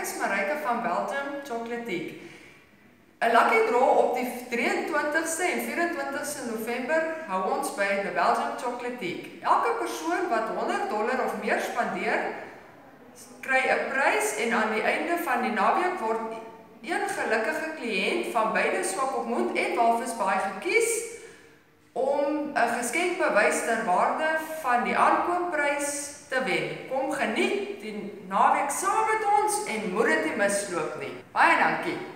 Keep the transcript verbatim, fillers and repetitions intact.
is Marike van Belgium Chocolatiek. 'n Lucky draw op die drieëntwintigste en vyf-en-twintigste November hou ons by the Belgium Chocolatiek. Elke persoon wat honderd dollar of meer spandeer, kry 'n prys en aan die einde van die naweek word een gelukkige kliënt van beide Swakopmund en Walvisbaai gekies om 'n geskenkbewys ter waarde van die aankoopprys te wen. Kom geniet die naweek saam met ons en moed dit nie misloop nie. Baie dankie.